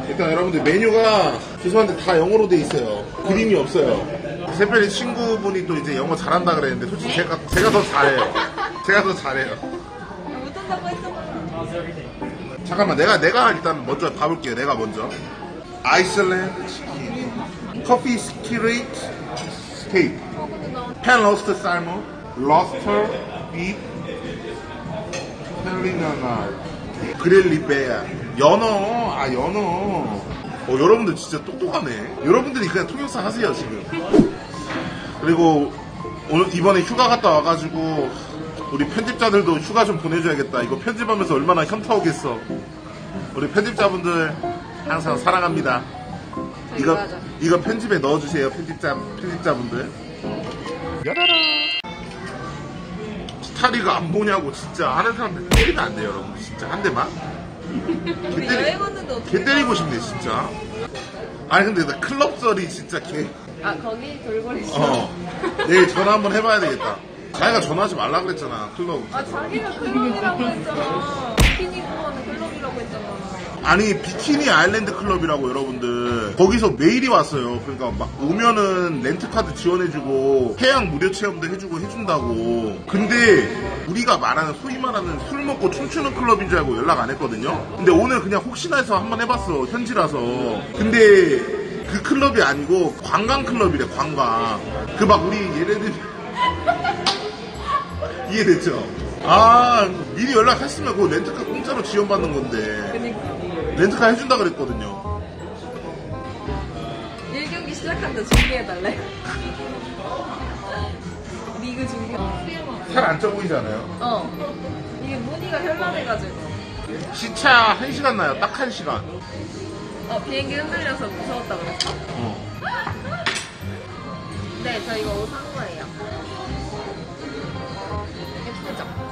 일단 여러분들 메뉴가 죄송한데 다 영어로 돼 있어요. 그림이 없어요. 새별이 친구분이 또 이제 영어 잘한다 그랬는데 솔직히 제가 더 잘해요. 제가 더 잘해요. 못한다고 했잖아. 잠깐만 내가 일단 먼저 봐볼게요. 내가 먼저 아이슬란드 치킨, 커피 스키레이트 스테이크, 팬 로스트 살몬, 로스터 비프, 펠리나날, 그릴 리베아, 연어. 아 연어. 여러분들 진짜 똑똑하네. 여러분들이 그냥 통역사 하세요 지금. 그리고 오늘 이번에 휴가 갔다 와가지고 우리 편집자들도 휴가 좀 보내줘야겠다. 이거 편집하면서 얼마나 현타 오겠어. 우리 편집자분들 항상 사랑합니다. 이거 편집에 넣어주세요. 편집자분들. 야라라. 스타리가 안 보냐고 진짜 하는 사람들 때리면 안 돼요 여러분. 진짜 한 대만. 개 때리고 싶네 진짜. 아니 근데 나 클럽설이 진짜 개. 아 거기 돌고래 씨. 내일 전화 한번 해봐야 되겠다. 자기가 전화하지 말라 그랬잖아 클럽. 아 자기가 클럽이라고 했잖아. 비키니 입고 하는 클럽이라고 했잖아. 아니 비키니 아일랜드 클럽이라고 여러분들. 거기서 메일이 왔어요. 그러니까 막 오면은 렌트카드 지원해주고 해양 무료 체험도 해준다고. 근데 우리가 말하는 소위 말하는 술 먹고 춤추는 클럽인 줄 알고 연락 안 했거든요. 근데 오늘 그냥 혹시나 해서 한번 해봤어 현지라서. 근데 그 클럽이 아니고 관광 클럽이래. 관광. 그 막 우리 얘네들 이해됐죠? 아 미리 연락했으면 그 렌트카 공짜로 지원받는 건데. 그니까. 렌트카 해준다 그랬거든요. 1경기 시작한다. 준비해달래. 리그 준비. 살 안 쪄 보이잖아요. 이게 무늬가 현란해가지고. 시차 1시간 나요. 딱 1시간. 비행기 흔들려서 무서웠다 그랬어? 네, 저 이거 옷 산 거예요. 예쁘죠?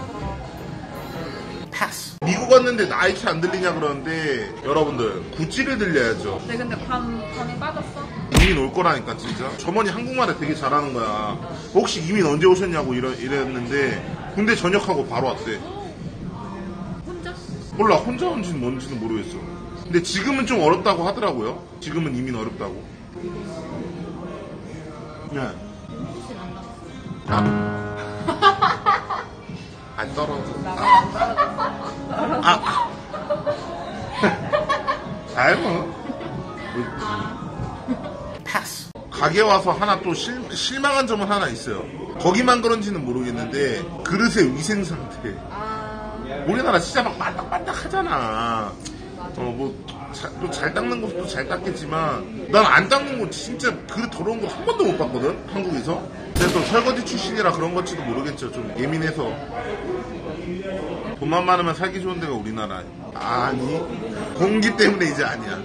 패스. 미국 왔는데 나이키 안 들리냐 그러는데 여러분들 구찌를 들려야죠. 네, 근데 밤이 빠졌어? 이민 올 거라니까 진짜. 저번이 한국말에 되게 잘하는 거야. 혹시 이민 언제 오셨냐고 이랬는데 군대 전역하고 바로 왔대. 혼자? 몰라 혼자 온지는 뭔지는 모르겠어. 근데 지금은 좀 어렵다고 하더라고요. 지금은 이민 어렵다고. 네. 안 떨어져. 아이고. 패스. 가게 와서 하나 또 실망한 점은 하나 있어요. 거기만 그런지는 모르겠는데 그릇의 위생 상태. 우리나라 진짜 막 반딱반딱 하잖아. 또 잘 닦는 것도 잘 닦겠지만 난 안 닦는 거 진짜 그릇 더러운 거 한 번도 못 봤거든 한국에서. 근데 또 설거지 출신이라 그런 건지도 모르겠죠. 좀 예민해서. 돈만 많으면 살기 좋은 데가 우리나라. 아니 공기 때문에 이제 아니야.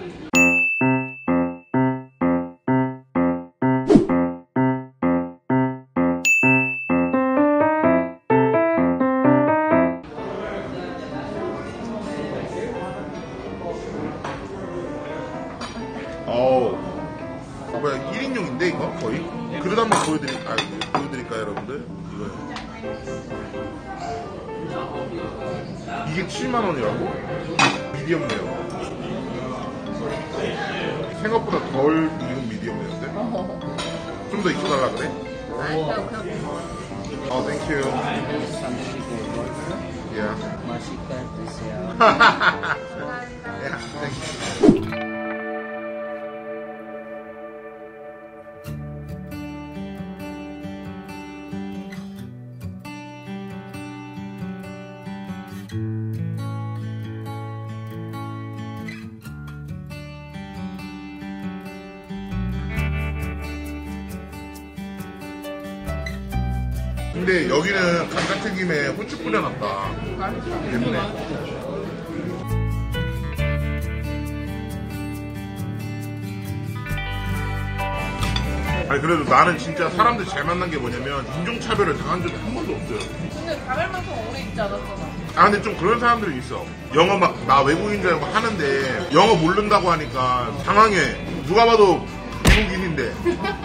뭐야 1인용인데 이거 거의? 그릇 한번 보여드릴까요 여러분들? 이게 7만원이라고? 미디엄 레어. 생각보다 덜 익은 미디엄 레어인데? 좀 더 익혀달라 그래? 땡큐. Yeah. Yeah, thank you. 근데 여기는 감자튀김에 후추 뿌려놨다. 때문에. 아니 그래도 나는 진짜 사람들 잘 만난 게 뭐냐면 인종차별을 당한 적이 한 번도 없어요. 근데 가을만큼 오래 있지 않았잖아. 아 근데 좀 그런 사람들이 있어. 영어 막 나 외국인 줄 알고 하는데 영어 모른다고 하니까 당황해. 누가 봐도 미국인인데.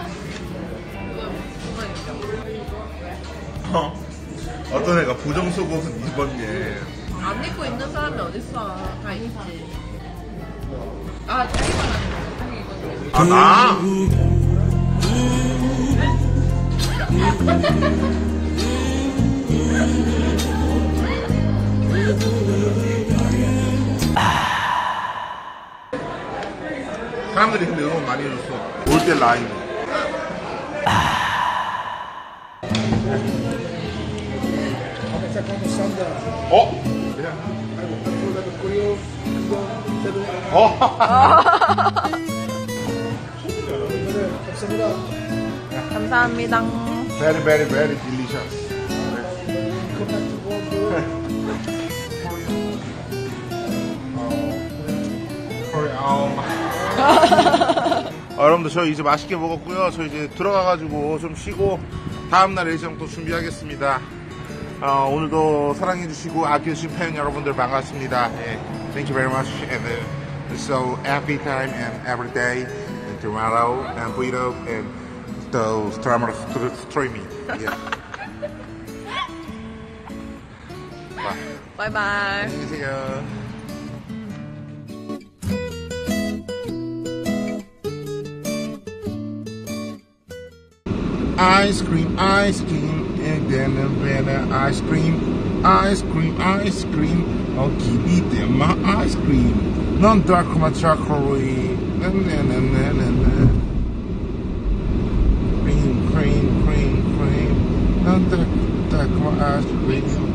어떤 애가 부정속옷은 입었니? 안 입고 있는 사람이 어딨어. 다 입지. 아, 자기 말하는 거. 아, 나? 사람들이 근데 응원 많이 해줬어. 올 때 라인. 어? 감사합니다. Very, very, very delicious. 여러분들 저희 이제 맛있게 먹었고요. 저 이제 들어가가지고 좀 쉬고 다음날 일정 또 준비하겠습니다. 오늘도 사랑해주시고 아껴주신 팬 여러분들 반갑습니다. 예, thank you very much. And so every time and every day, and tomorrow and Guido and the streaming. Yeah. 바이바이. 안녕히 계세요. Ice cream, and then a better ice cream. Oh, give me them my ice cream. Non dark my chocolate. Cream. Non dark my ice cream.